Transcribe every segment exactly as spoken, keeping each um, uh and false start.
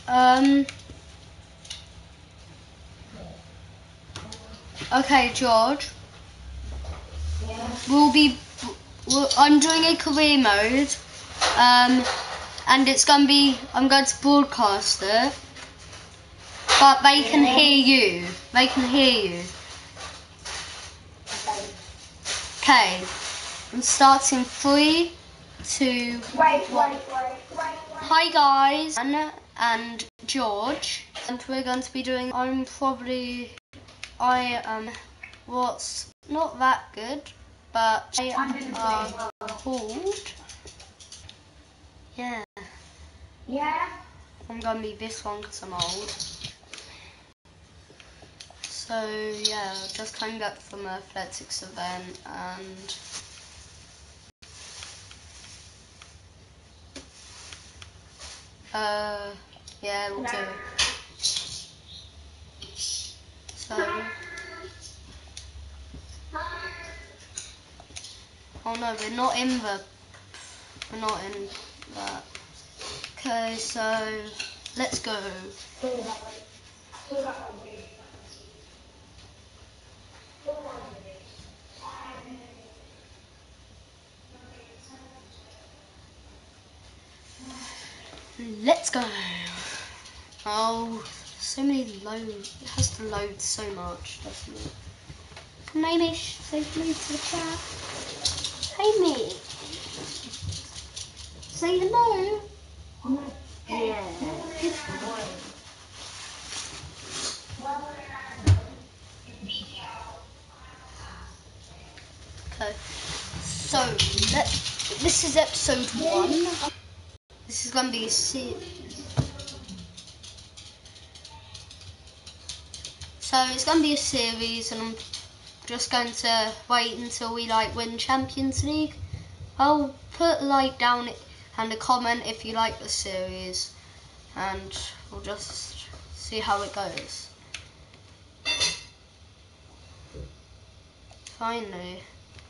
Um. Okay, George. Yeah. We'll be. We'll, I'm doing a career mode. Um, and it's gonna be. I'm going to broadcast it, but they can Yeah. hear you. They can hear you. Okay. I'm starting three, two. Wait, wait, wait, wait, wait. Hi guys, Anna and George, and we're going to be doing. I'm probably. I am. What's not that good, but they are called. Yeah. Yeah. I'm gonna be this one because I'm old. So yeah, just came back from an athletics event and uh yeah, we'll do it. So oh no, we're not in the we're not in that. Okay, so let's go. Let's go. Oh, so many load. It has to load so much, doesn't it? Namish, say hello to the chat. Hey mate. Say hello. Yeah. Okay. So let this is episode one. This is gonna be a series. So it's gonna be a series, and I'm just going to wait until we like win Champions League. I'll put a like down and a comment if you like the series, and we'll just see how it goes. Finally.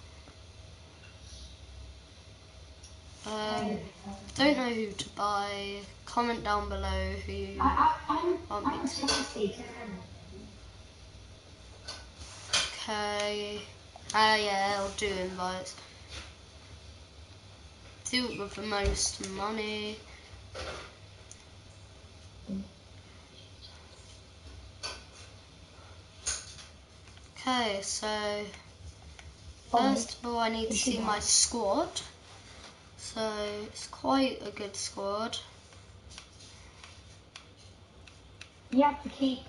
Um, don't know who to buy. Comment down below who you want me to. Okay. Ah, yeah, I'll do invites. Do it with the most money. Okay, so first of all, I need to see my squad. So it's quite a good squad. You have to keep.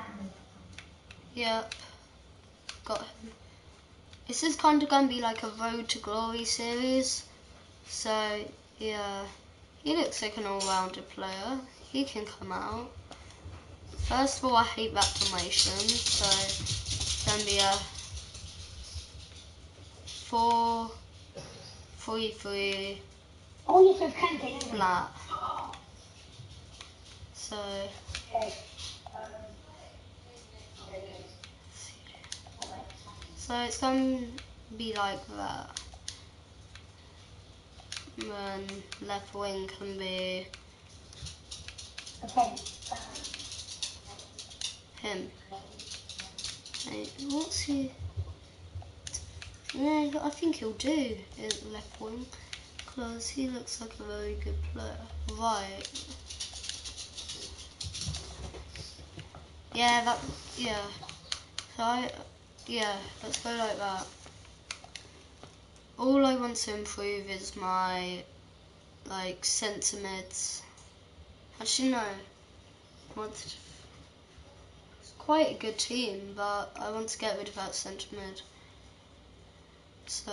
Yep, got him. This is kind of going to be like a Road to Glory series. So yeah, he looks like an all-rounded player. He can come out. First of all, I hate that formation, so it's going to be a four, three, three, Oh, yes, I can take it. flat. So So it's going to be like that. Then left wing can be Okay. him. Hey, what's he? Yeah, I think he'll do in left wing because he looks like a very good player. Right. Yeah, that. Yeah. So I. Yeah, let's go like that. All I want to improve is my like centre mids. Actually, no. I want to. It's quite a good team, but I want to get rid of that centre mid. So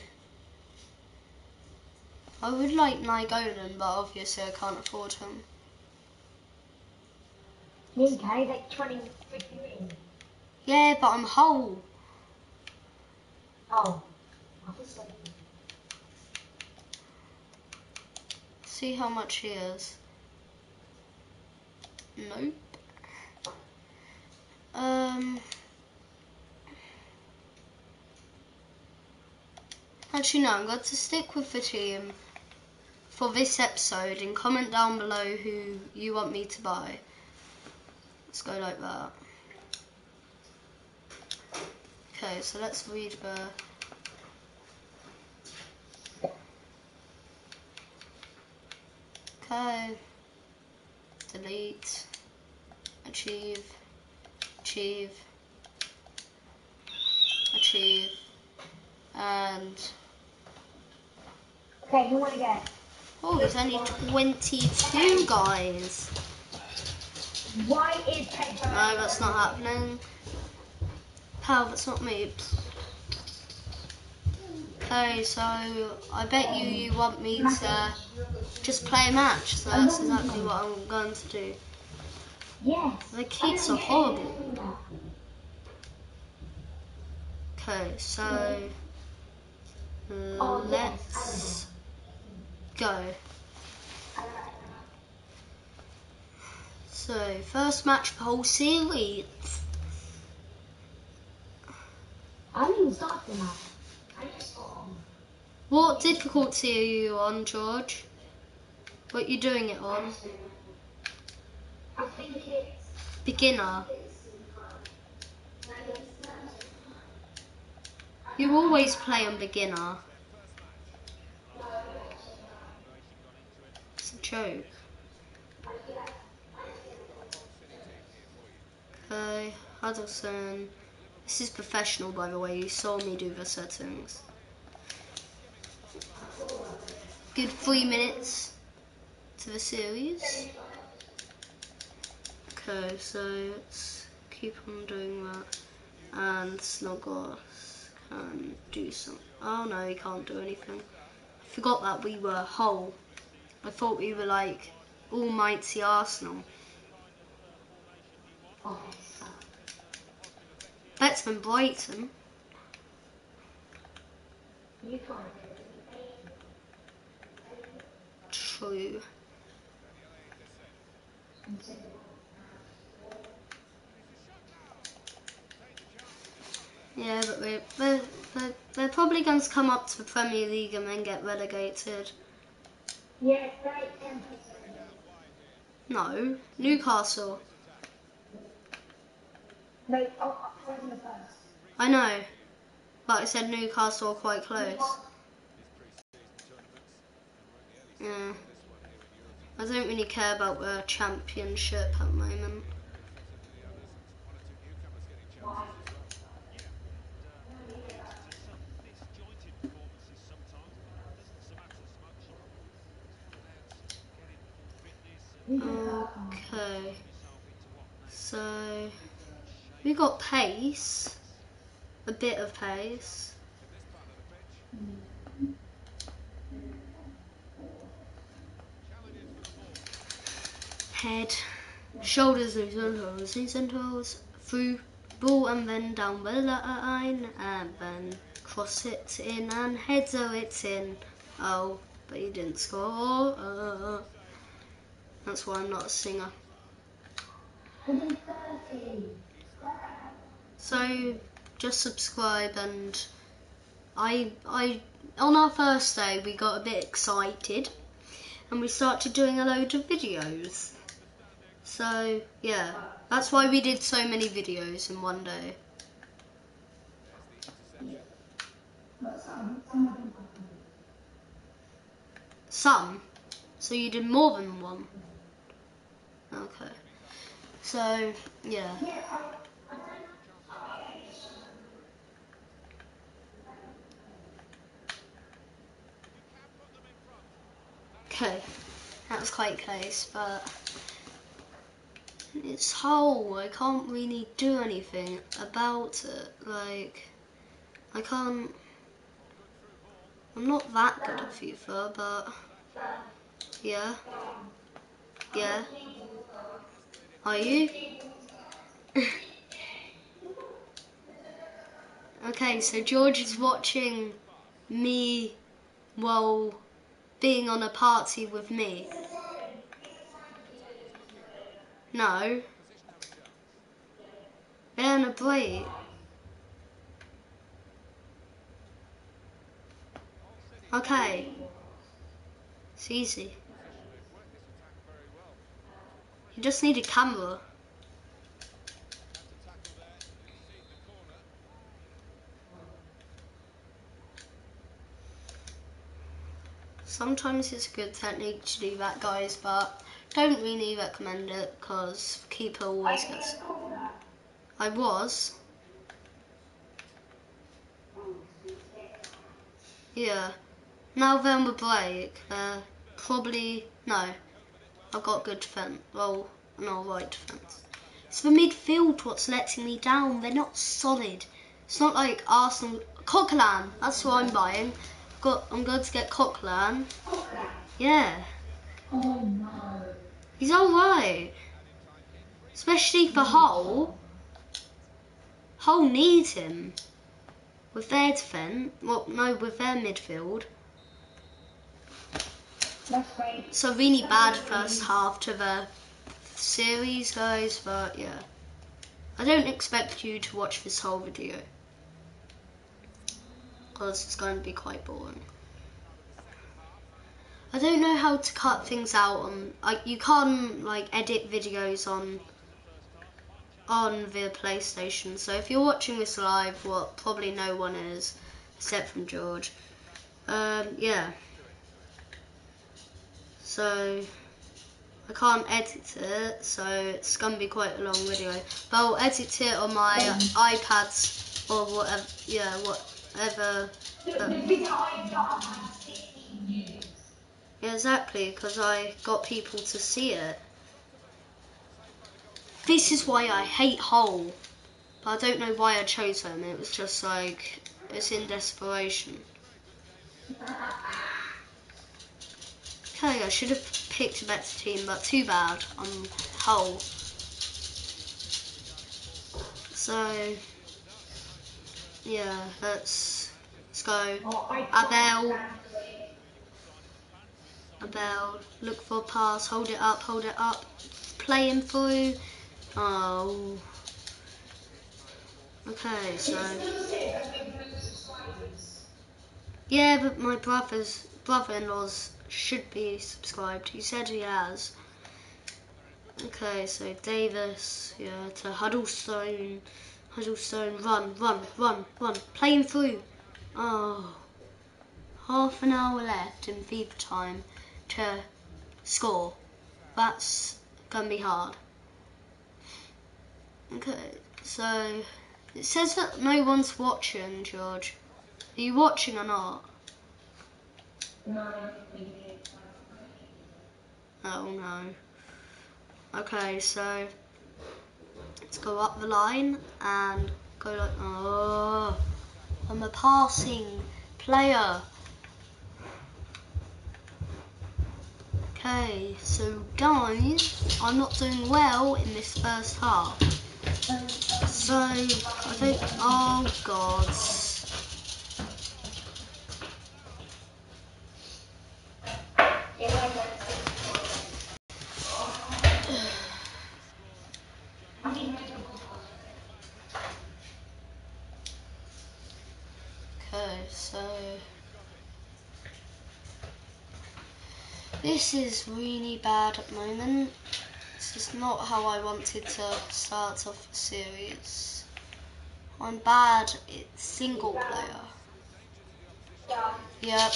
I would like Nygolan, but obviously I can't afford him. Me, guy, like twenty fifty million. Yeah, but I'm whole. Oh. Obviously. See how much he is. Nope. Um. Actually, no. I'm going to stick with the team for this episode and comment down below who you want me to buy. Let's go like that. Okay, so let's read the... Okay. Delete. Achieve. Achieve. Achieve. And... Okay, who wanna get? Oh, there's only twenty-two guys. Why is paper? No, that's not happening. Pal, that's not me. Okay, so I bet you you want me to just play a match, so that's exactly what I'm going to do. Yes. The kids are horrible. Okay, so let's go. So, first match of the whole series. I haven't even started now. I just got on. What difficulty are you on, George? What are you doing it on? I think it's Beginner. You always play on beginner. It's a joke. Okay, Huddleston. This is professional, by the way. You saw me do the settings. Good three minutes to the series. Okay, so let's keep on doing that. And Snodgrass can do some. Oh no, he can't do anything. I forgot that we were Hull. I thought we were like almighty Arsenal. Betsman Brighton. you can't. True. Yeah, but we're, they're, they're, they're probably going to come up to the Premier League and then get relegated. Yeah, right. ten percent. No, Newcastle. No, oh, I was in the first. I know, but I said Newcastle are quite close. Yeah. I don't really care about the championship at the moment. Okay. So, we got pace. A bit of pace. Head, shoulders, knees and toes, knees and toes, through ball and then down the line and then cross it in and header it in. Oh, but he didn't score. Uh, that's why I'm not a singer. So just subscribe, and I I on our first day we got a bit excited and we started doing a load of videos. So yeah, that's why we did so many videos in one day. Some? So you did more than one? Okay. So, yeah. Okay. That was quite close, but it's Hull. I can't really do anything about it. Like, I can't... I'm not that good at FIFA, but... Yeah. Yeah. Are you? Okay, so George is watching me while being on a party with me. No. They're on a break. Okay. It's easy. You just need a camera. Sometimes it's a good technique to do that, guys, but don't really recommend it because keeper always gets. I was. Yeah. Now then the break, uh, probably, no. I've got good defence. Well, no, right defence. It's the midfield what's letting me down. They're not solid. It's not like Arsenal. Coquelin, that's what I'm buying. Got, I'm going to get Coquelin. Yeah. Oh no. He's alright. Especially for Hull. Hull needs him. With their defence. Well, no, with their midfield. That's great. It's a really bad first half to the series, guys, but yeah. I don't expect you to watch this whole video. Because it's going to be quite boring. I don't know how to cut things out on, like, you can't like edit videos on on the PlayStation. So if you're watching this live, what probably no one is, except from George. Um, yeah. So I can't edit it, so it's gonna be quite a long video. But I'll edit it on my uh, iPads or whatever. Yeah, whatever. Uh, Yeah, exactly, because I got people to see it. This is why I hate Hull. But I don't know why I chose them. It was just like, it's in desperation. Okay, I should have picked a better team, but too bad. I'm Hull. So, yeah, let's, let's go. Abel. Abel, look for a pass, hold it up, hold it up. Play him through. Oh. Okay, so. Yeah, but my brother's brother-in-law's should be subscribed. He said he has. Okay, so Davis, yeah, to Huddlestone. Huddlestone, run, run, run, run. Play him through. Oh. Half an hour left in FIFA time to score. That's gonna be hard. Okay, so it says that no one's watching, George. Are you watching or not? No. Oh no. Okay, so let's go up the line and go like, oh, I'm a passing player. Okay, so guys, I'm not doing well in this first half. So, I think, oh god. Okay, so this is really bad at the moment. This is not how I wanted to start off the series. I'm bad at single player. Yep.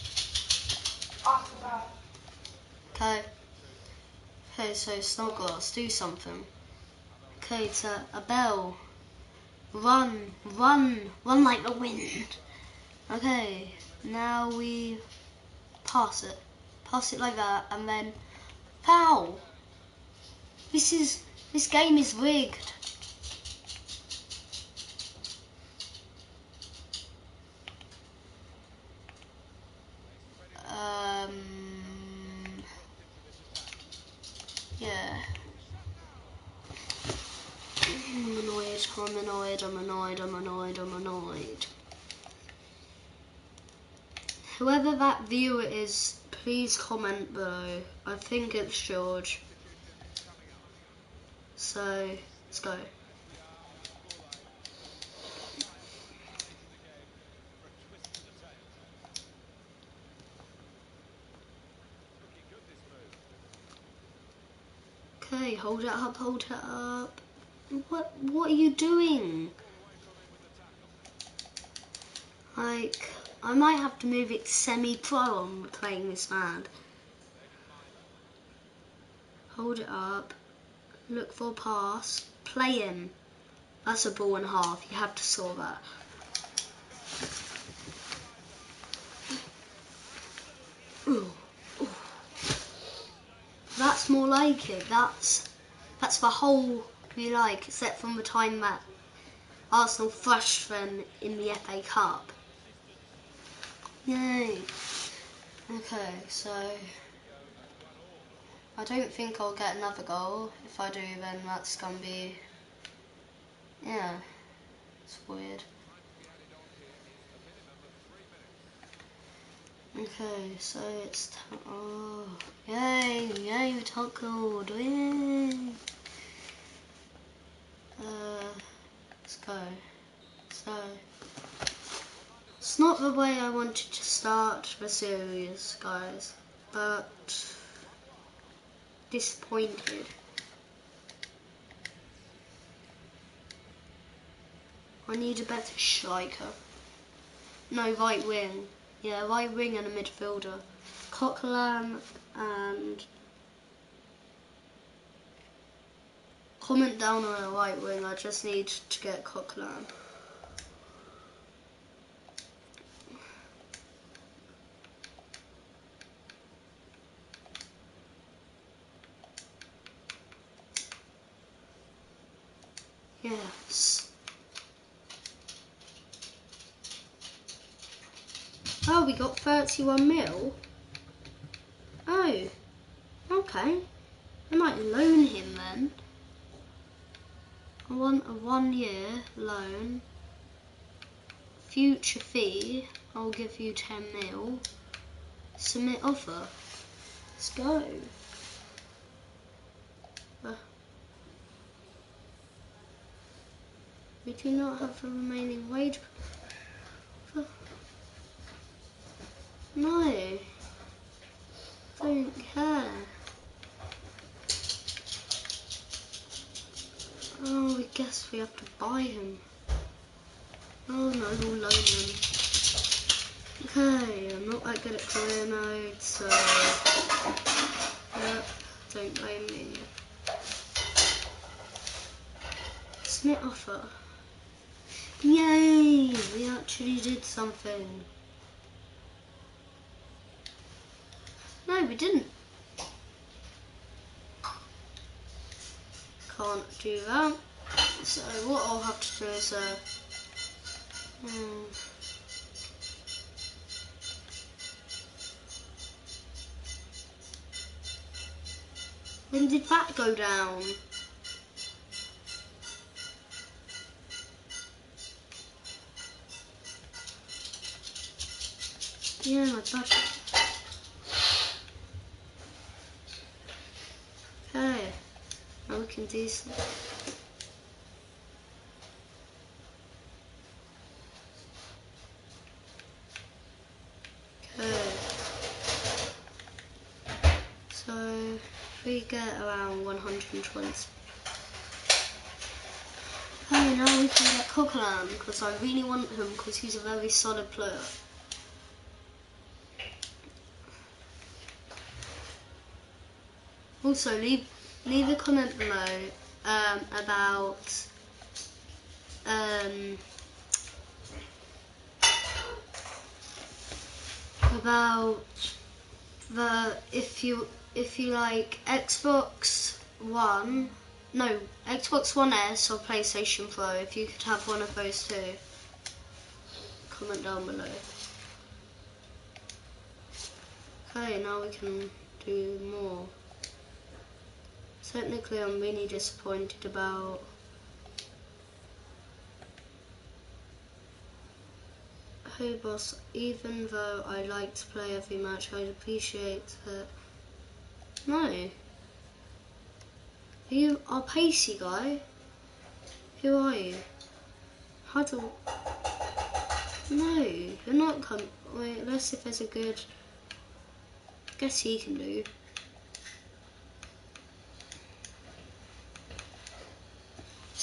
Okay. Okay, so Snodgrass, do something. Okay, to Abel. Run, run, run like the wind. Okay, now we pass it. Pass it like that, and then foul. This is, this game is rigged. Um, yeah. I'm annoyed, I'm annoyed, I'm annoyed, I'm annoyed, I'm annoyed. Whoever that viewer is, please comment below. I think it's George. So, let's go. Okay, hold it up, hold it up. What, what are you doing? Like, I might have to move it to semi-pro on playing this man. Hold it up. Look for a pass. Play him. That's a ball and a half. You have to saw that. Ooh, ooh. That's more like it. That's that's the whole we like, except from the time that Arsenal thrashed them in the F A Cup. Yay. Okay, so I don't think I'll get another goal. If I do, then that's gonna be, yeah, it's weird. Okay, so it's, oh, yay, yay, we tackled, yay. Uh, let's go. So, it's not the way I wanted to start the series, guys, but disappointed. I need a better striker. No, right wing. Yeah, right wing and a midfielder. Coquelin and... Comment down on a right wing, I just need to get Coquelin. Yes. Oh, we got thirty-one mil. Oh, okay. I might loan him then. I want a one year loan. Future fee, I'll give you ten mil. Submit offer. Let's go. Uh, we do not have the remaining wage. Uh, no. Don't care. Oh, I guess we have to buy him. Oh no, we'll loan him. Okay, I'm not that good at career mode, so yep, don't blame me. Submit offer. Yay! We actually did something. No, we didn't. Can't do that. So what I'll have to do is uh, hmm. When did that go down? Yeah, my budget. Okay, now we can do something. Okay. So we get around one hundred twenty. Okay, now we can get Coquelin because I really want him because he's a very solid player. Also, leave leave a comment below um, about um, about the if you if you like Xbox One, no Xbox One S or PlayStation Pro. If you could have one of those two, comment down below. Okay, now we can do more. Technically, I'm really disappointed about Hey boss, even though I like to play every match, I'd appreciate it. No. You are pacey guy. Who are you? Huddle. No, you're not com- wait, let's see if there's a good, guess he can do.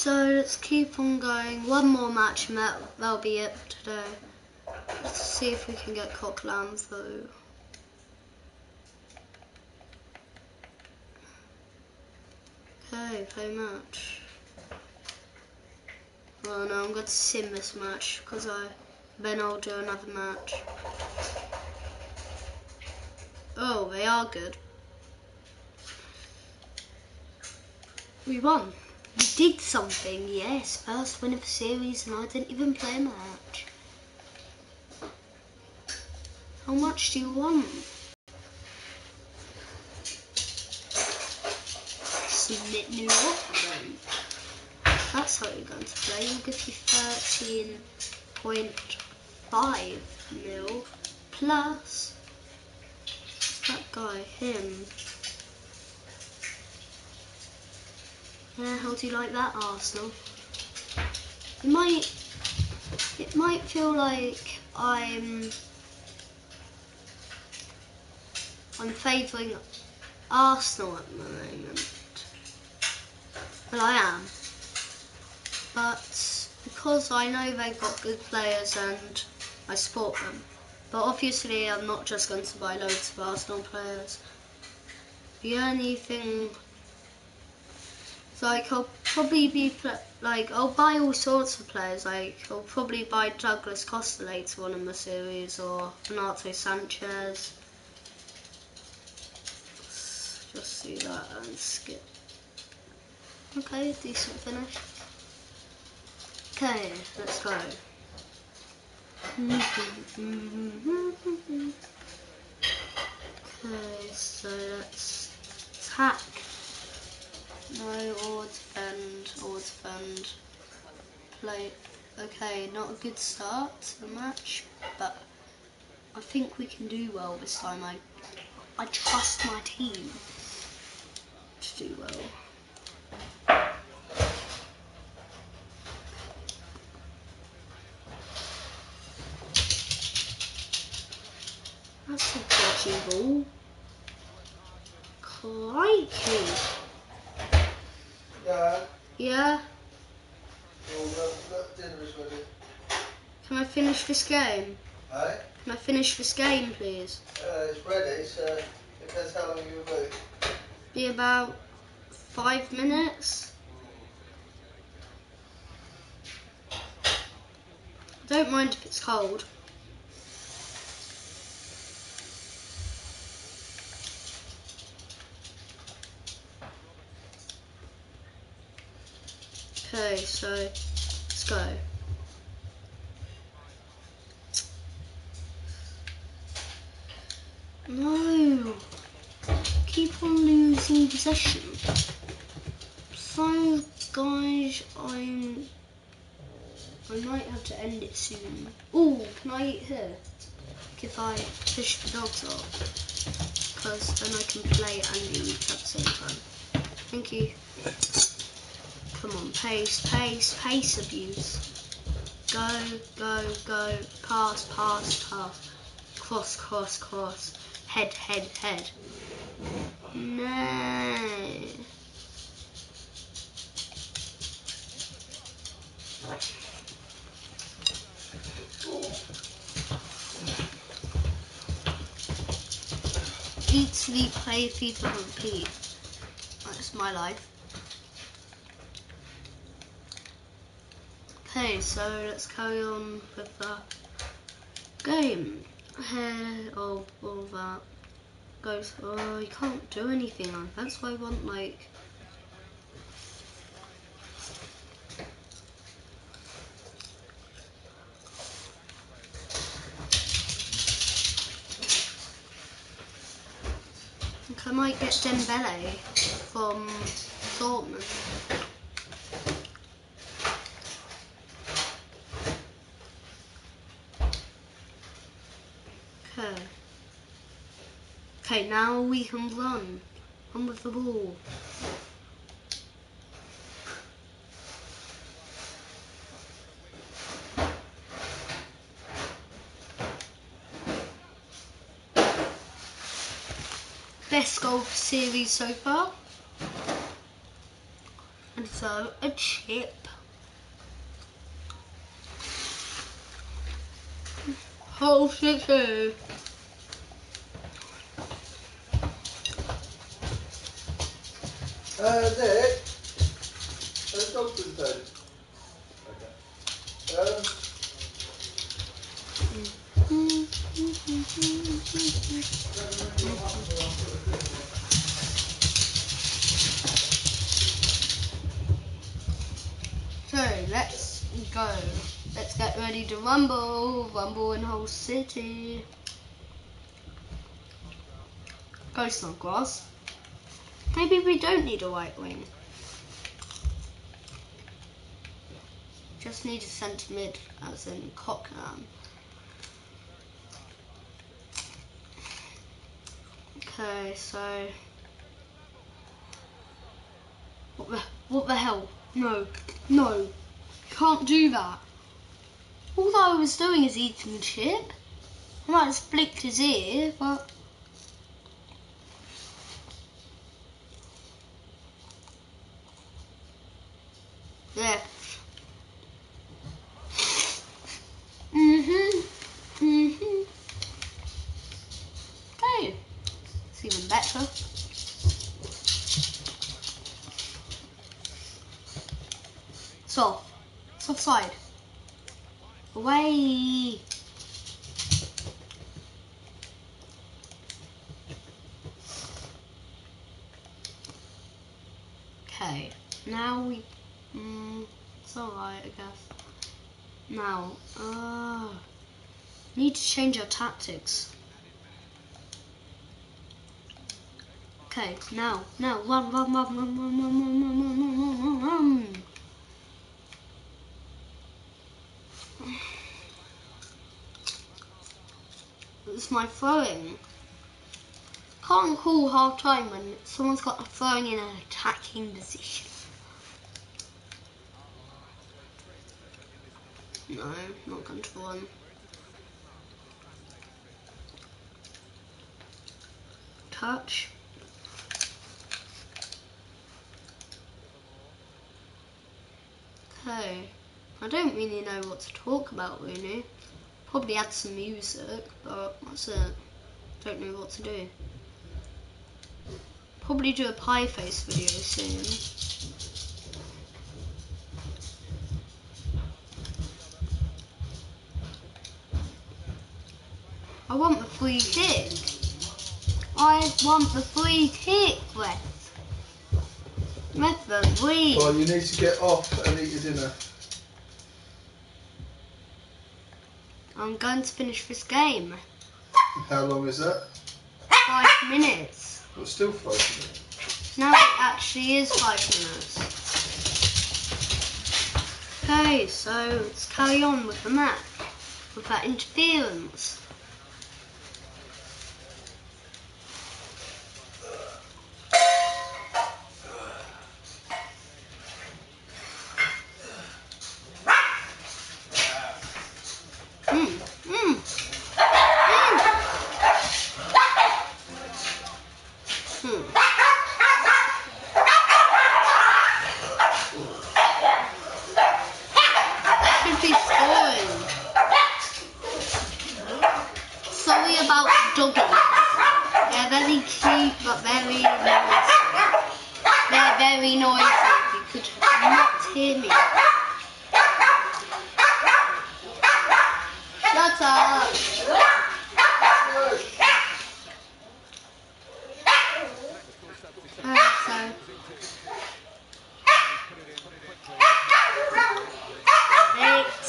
So let's keep on going. One more match and that, that'll be it for today. Let's see if we can get Coquelin through. Okay, play match. Oh no, I'm going to sim this match because I then I'll do another match. Oh, they are good. We won. We did something, yes. First win of the series and I didn't even play a match. How much do you want? Submit new offer. That's how you're going to play. We'll give you thirteen point five mil plus that guy, him. Yeah, how do you like that, Arsenal? It might, it might feel like I'm, I'm favouring Arsenal at the moment. Well, I am. But because I know they've got good players and I support them. But obviously I'm not just going to buy loads of Arsenal players. The only thing, like I'll probably be, like I'll buy all sorts of players, like I'll probably buy Douglas Costa later on in the series or Renato Sanchez. Let's just see that and skip. Okay, decent finish. Okay, let's go. Okay, so let's attack. No, or defend, or defend. Play. Okay, not a good start to the match, but I think we can do well this time. I, I trust my team to do well. That's a dodgy ball. Crikey. Dad? Yeah? Well, look, look, dinner is ready. Can I finish this game? Hey? Can I finish this game, please? Uh, it's ready, so depends how long you'll be. Be about five minutes. I don't mind if it's cold. Okay, so let's go. No! Keep on losing possession. So, guys, I'm. I might have to end it soon. Oh, can I eat here? If I fish the dogs off. Because then I can play and eat at the same time. Thank you. Come on, pace, pace, pace abuse. Go, go, go, pass, pass, pass. Cross, cross, cross. Head, head, head. No. Eat, sleep, play, FIFA, repeat. That's my life. Okay, so let's carry on with the game. Here, oh, all that goes. Oh, you can't do anything. That's why I want like. I think I might get Dembele from Dortmund. Okay. Okay, now we can run. Run with the ball. Best goal series so far. And deserve a chip. Whole city. Uh, Nick, there's dog food then. Okay. Um, So let's go. Let's get ready to rumble. Rumble in whole city. Go Snodgrass. Maybe we don't need a right wing. Just need a centre mid, as in Cochran. Okay, so what the what the hell? No, no, can't do that. All that I was doing is eating a chip. I might have flicked his ear, but yeah. Mhm. Mhm. Okay, it's even better. Soft. Soft side. Away. Okay, now we. Mm, it's alright, I guess. Now, uh, need to change our tactics. Okay, now, now, run, run, run, run, run, run, run, run, run, run, run, run. It's my throwing. Can't call half time when someone's got a throwing in an attacking position. No, not going to run. Touch. Okay. I don't really know what to talk about really. Probably add some music, but that's it. Don't know what to do. Probably do a pie face video soon. I want the free kick. I want the free kick, Ref. Ref the free. well, you need to get off and eat your dinner. I'm going to finish this game. How long is that? Five minutes. Well, still five minutes. Now it actually is five minutes. Okay, so let's carry on with the match. With that interference. Mm, mm, mm. Hmm. Should be scoring. Sorry about doggies. They're very cute but very noisy. They're very noisy. You could not hear me. Shut up. Alright, so. Eight.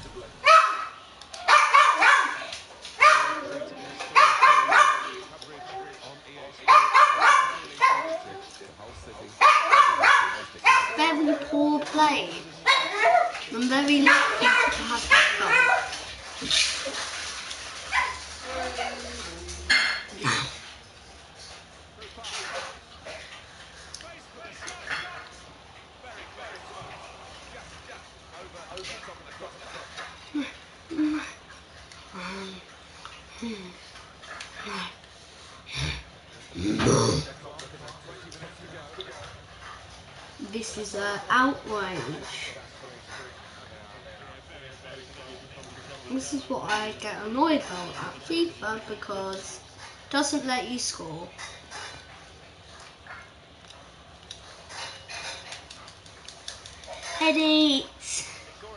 Very poor play. I'm very lucky to have that goal. V this is uh, outrage. This is what I get annoyed about at FIFA, because it doesn't let you score. Headaches.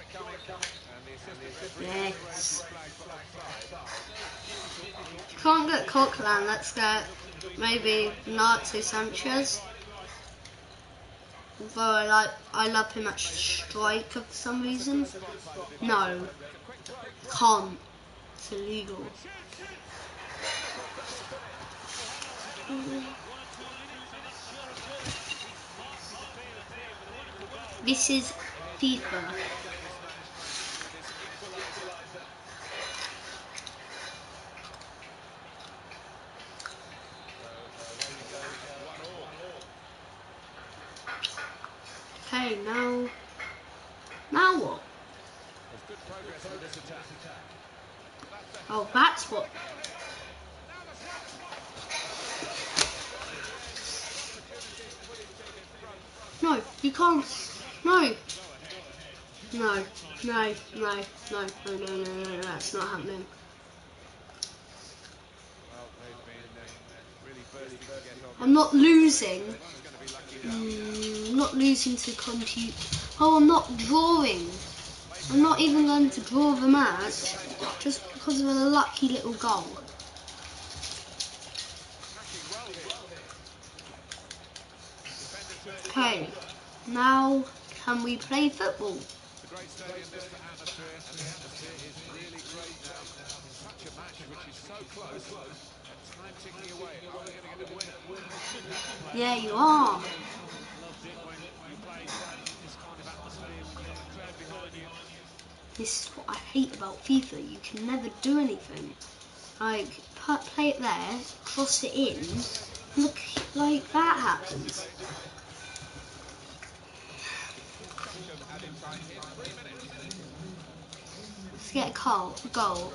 Yes. If you can't get Coquelin, let's get maybe Nacho Sanchez. Although I like, I love him at striker for some reason. No, can't. It's illegal. This is FIFA. Okay, now, now what? Oh, that's what. No, you can't. No. No, no, no, no, no, no, no, no, that's not happening. I'm not losing. Mm, not losing to compute. Oh, I'm not drawing. I'm not even going to draw the match just because of a lucky little goal. Okay, now can we play football? Yeah, you are. This is what I hate about FIFA. You can never do anything. Like, put, play it there, cross it in. Look, like that happens. Let's get a goal. A goal.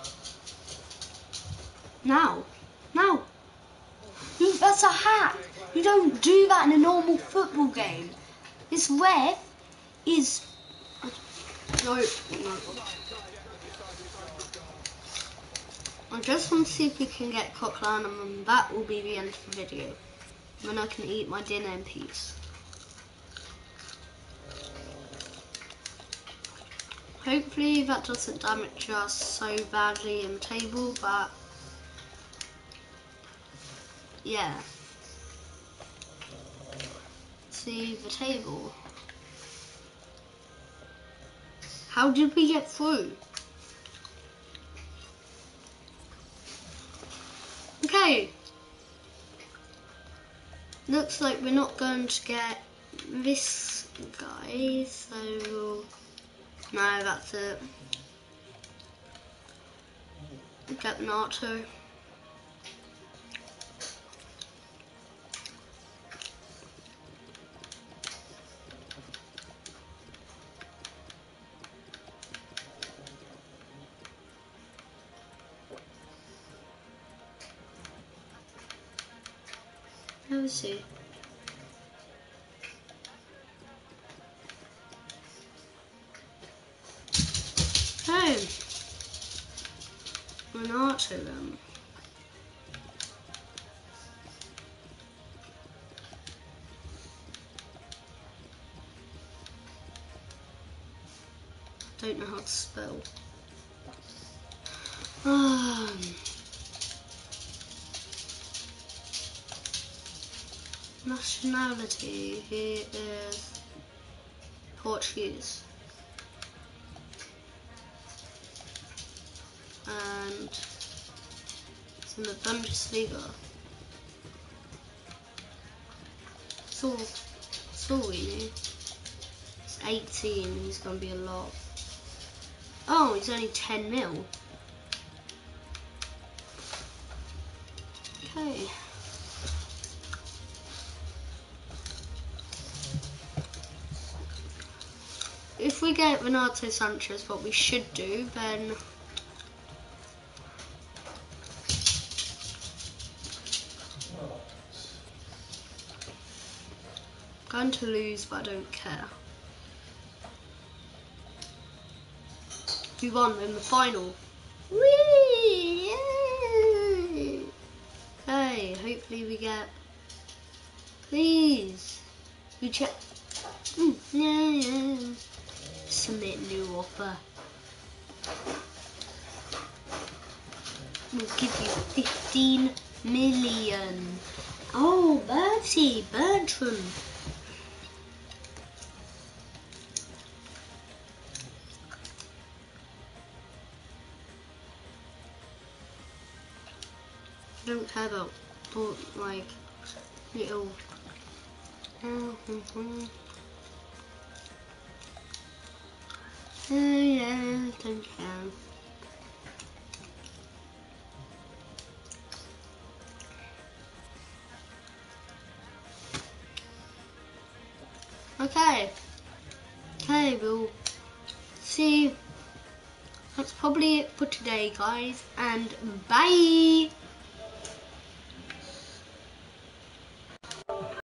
Now, now. You, that's a hack. You don't do that in a normal football game. This ref is. No, no. I just want to see if we can get Coquelin, and that will be the end of the video. Then I can eat my dinner in peace. Hopefully that doesn't damage us so badly in the table, but yeah. See the table. How did we get through? Okay. Looks like we're not going to get this guy, so no, that's it. Get Nato. Let's see. Oh, Renato then. Don't know how to spell. Um, nationality, he is Portuguese. And it's in the Bundesliga. That's all, that's all we need. He's eighteen, he's going to be a lot. Oh, he's only ten mil. Okay. If we get Renato Sanchez, what we should do, then going to lose, but I don't care. We won in the final. Whee! Yay! Hey, hopefully we get. Please. We check. Mm, yeah, yeah. Submit new offer. We'll give you fifteen million. Oh, Bertie, Bertram. I don't care about, like, little. Oh yeah, don't care. Okay. Okay, we'll see. That's probably it for today, guys, and bye!